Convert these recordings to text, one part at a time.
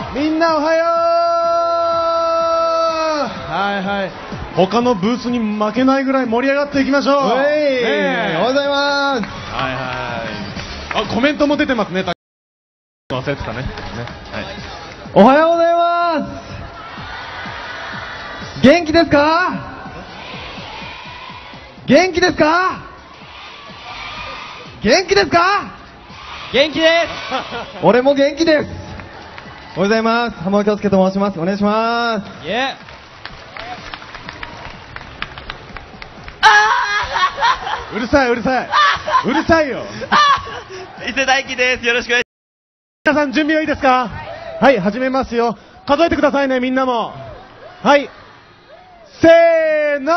みんなおはよう。はいはい。他のブースに負けないぐらい盛り上がっていきましょう。 おはようございます。 はいはい。あ、コメントも出てますね。忘れてたね。はい。 おはようございます。元気ですか？元気ですか？元気ですか？ 元気です俺も元気です。おはようございます。浜尾京介と申します。お願いします。 イエうるさいうるさい。うるさいよ。 伊勢大輝です。よろしくお願いし皆さん準備はいいですか？はい、始めますよ。数えてくださいね、みんなも。はい。せーの。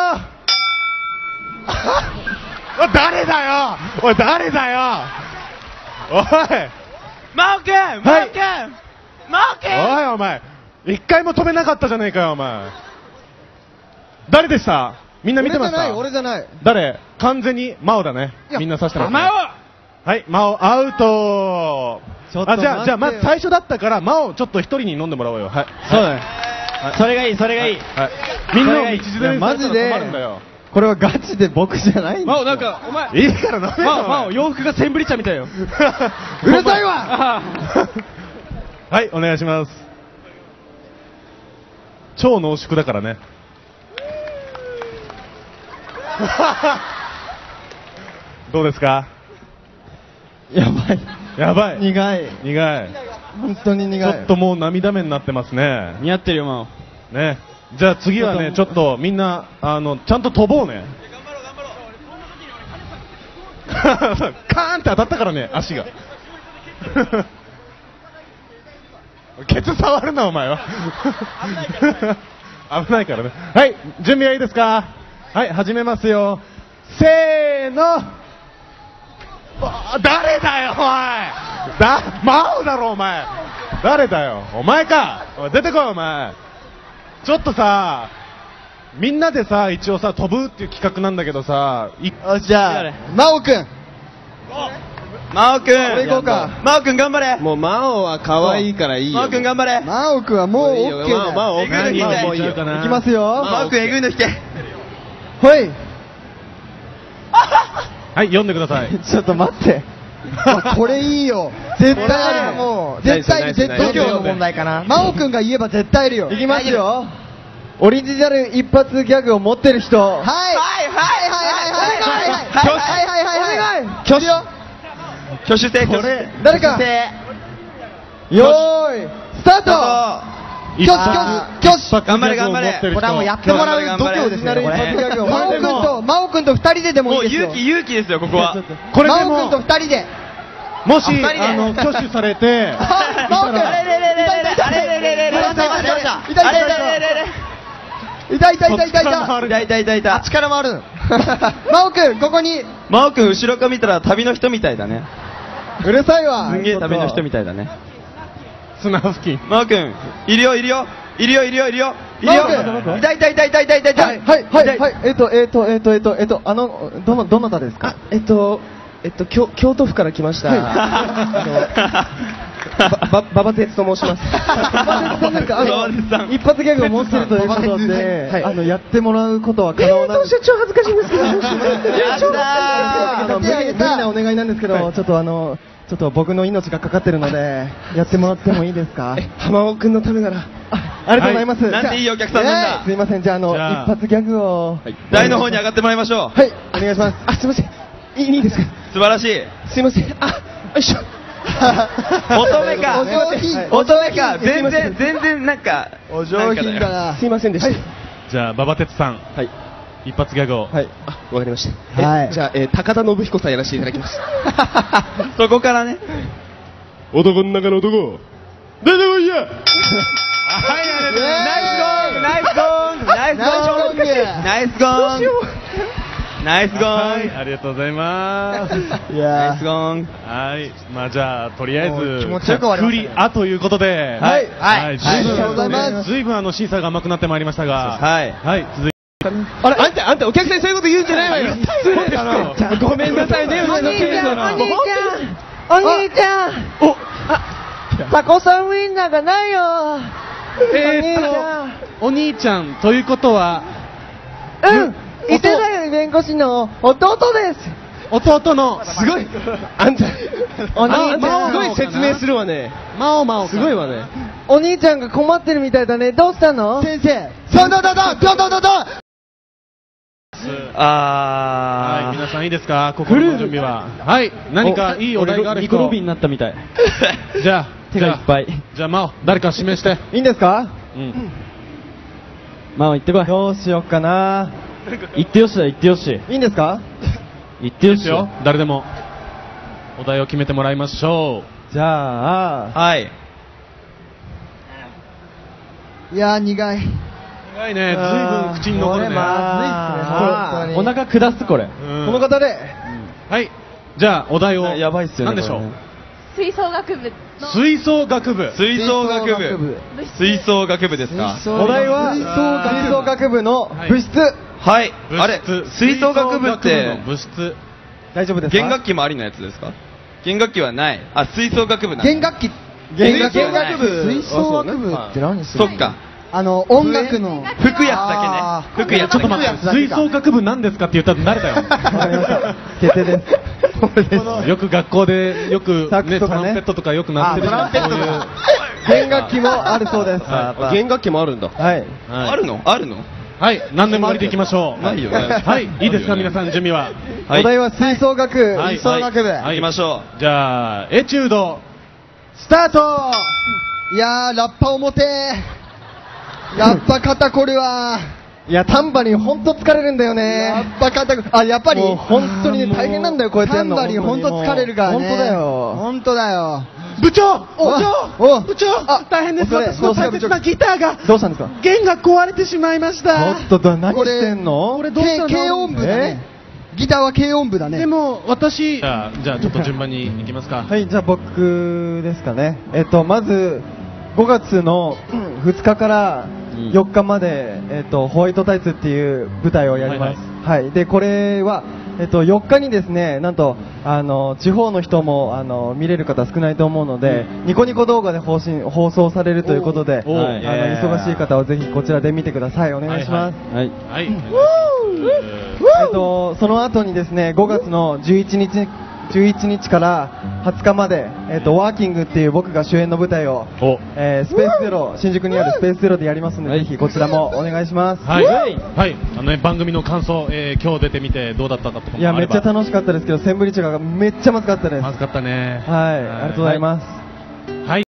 おい、誰だよ。おい、誰だよ。おい。 真央くん、真央くん、真央くん。 おい、お前。一回も飛べなかったじゃねえかよ、お前。誰でした？みんな見てました？ 俺じゃない。 誰？完全に真央だね。みんな指してますね。 真央。 はい、真央アウト。じゃあまず最初だったから真央ちょっと一人に飲んでもらおうよ。はい。 そうだね。 それがいい、それがいい。 はい。みんなを道連れにされたらマジで困るんだよ。 これはガチで僕じゃないん真央なんか、お前。 いいから飲めよ。 真央洋服がセンブリ茶みたいよ。 うるさいわ。 はい、お願いします。超濃縮だからね。どうですか？ やばい。 やばい。 苦い。 苦い。 本当に苦い。 ちょっともう涙目になってますね。 似合ってるよ、真央。 ね。じゃあ次はね、ちょっとみんな、ちゃんと飛ぼうね。カーンって当たったからね、足が。ケツ触るな、お前は。危ないからね。はい、準備はいいですか？はい、始めますよ。せーの。誰だよ、お前。真央だろ、お前。誰だよ、お前か。おい、出てこい、お前。ちょっとさ、みんなでさ、一応さ、飛ぶっていう企画なんだけどさ、 じゃあ、真央くん。 真央くん。 俺行こうか。 真央くん頑張れ。 もう真央は可愛いからいいよ。 真央くん頑張れ。 真央くんはもう OK だよ。 真央えぐいの引いて。 もういいよかな。 いきますよ。 真央くんえぐいの引け。 ほい。 はい、読んでください。 ちょっと待って。これいいよ。絶対あるもう。絶対度胸の問題かな。真央くんが言えば絶対いるよ。いきますよ。オリジナル一発ギャグを持ってる人。はい。はいはいはいはいはい。挙手よ。 挙手制。 これ誰か。よーいスタート。挙手。 頑張れ頑張れ。 これはもうやってもらう度胸ですね。真央くんと2人ででもいいですよ。 もう勇気ですよ、ここは。 これで真央くんと2人で。 もし、挙手されて、 真央くん。いた。あっちから回る。真央くん、ここに。 真央くん、後ろから見たら旅の人みたいだね。 うるさいわ。 すんげえ旅の人みたいだね。 砂付近。 真央くん、いるよ。いた。 どなたですか？ 京都府から来ました。馬場哲と申します。 一発ギャグを持ってるということで、やってもらうことは可能なんです。 超恥ずかしいんですけど。 無理なお願いなんですけど、ちょっと僕の命がかかってるので、やってもらってもいいですか？ 浜尾くんのためなら。 ありがとうございます。 なんていいお客さんなんだ。 すいません、じゃあ一発ギャグを。 台の方に上がってもらいましょう。 はい、お願いします。 すいません。いいですか？ 素晴らしい。 すいません。よいしょ。 乙女か。乙女か。全然なんか。 お上品だな。 すいませんでした。 じゃあ、馬場哲さん。 はい。 一発ギャグを。 はい。わかりました。 はい。 じゃあ、高田信彦さんやらせていただきます。 そこからね。 男の中の男。出てこいや。はい、 ナイスゴーン。 はい、ありがとうございます。 ナイスゴーン。 はい、まあじゃあとりあえず気持ちよく終わりまクリアということで、 はい、 はい、 ありがとうございます。 ずいぶん審査が甘くなってまいりましたが、 はい、 続いて。 あんたお客さんにそういうこと言うんじゃないわよ。ごめんなさいね。 お兄ちゃん。 タコさんウインナーがないよ。 お兄ちゃんということは、 伊勢台弁護士の弟です。 弟の、 すごいあんたお兄ちゃんすごい説明するわね。 マオマオ。 すごいわね。 お兄ちゃんが困ってるみたいだね。どうしたの？先生。どん。 はい、皆さんいいですか、心の準備は。はい、何かいいお題がある人。 ニコロビンになったみたい。 じゃあ、 手がいっぱい。 じゃあ、マオ、誰か指名して。 いいんですか？ まあ、行ってこい。 どうしよっかな。 行ってよしだ、行ってよし。 いいんですか？ 行ってよしですよ、誰でも。お題を決めてもらいましょじゃあ、 はい。 いやー苦い。 う。苦いね、ずいぶん口に残るね。 まずいっすね。 お腹下す、これ。 うんこの方で。 はい、じゃあ、お題を。 やばいっすよね。 何でしょう。 吹奏楽部の吹奏楽部。 吹奏楽部。吹奏楽部ですか？ お題は吹奏楽部の部室。 はい。 部室あれ、吹奏楽部って、 部室。 大丈夫ですか？ 弦楽器もありのやつですか？弦楽器はない。あ、吹奏楽部なんだ。 弦楽器。 弦楽部吹奏楽部って何するの？ そっか。 音楽の。 吹くやつだけね。吹くやつちょっと待って、吹奏楽部なんですかって言ったら誰だよ。 わかりました。決定です。 よく学校で、よくね、トサックスとかねランペットとかよく鳴ってるじゃん。そういう弦楽器もあるそうです。 弦楽器もあるんだ。 はい。 はいあるのあるのはい、何でもありでいきましょう。 ないよねはい、いいですか、皆さん、準備は。 はいお題は吹奏楽。 はい吹奏楽部。 はい行きましょじゃあ、エチュード、スタート。 いやー、ラッパ表。ラッパ肩こるわ。いや、タンバリンほんと疲れるんだよね。ラッパ肩こる。あ、やっぱり。もう本当にね、大変なんだよ、こうやってやるの。タンバリンほんと疲れるからね。ほんとだよ。ほんとだよ。 部長部長あ大変です、 お疲れ私の大切なギターが、 どうしたんですか？ 弦が壊れてしまいました。 何してんの？ これどうしたの？ 軽音部だね。ギターは軽音部だね。 でも、私、じゃあちょっと順番に行きますか。 はい、じゃあ僕ですかね。まず、5月の2日から4日まで、ホワイトタイツっていう舞台をやります。はい。で、これは、4日にですね、なんと、地方の人も、見れる方少ないと思うので、ニコニコ動画で放送されるということで、忙しい方はぜひこちらで見てください。お願いします。 はい。 はい。 その後にですね、5月の11日から20日まで、ワーキングっていう僕が主演の舞台を、スペースゼロ、新宿にあるスペースゼロでやりますので、ぜひこちらもお願いします。 はい。はい。番組の感想、今日出てみてどうだったかとかもあれば。 いや、めっちゃ楽しかったですけど、センブリ茶がめっちゃまずかったです。 まずかったね。 はい、ありがとうございます。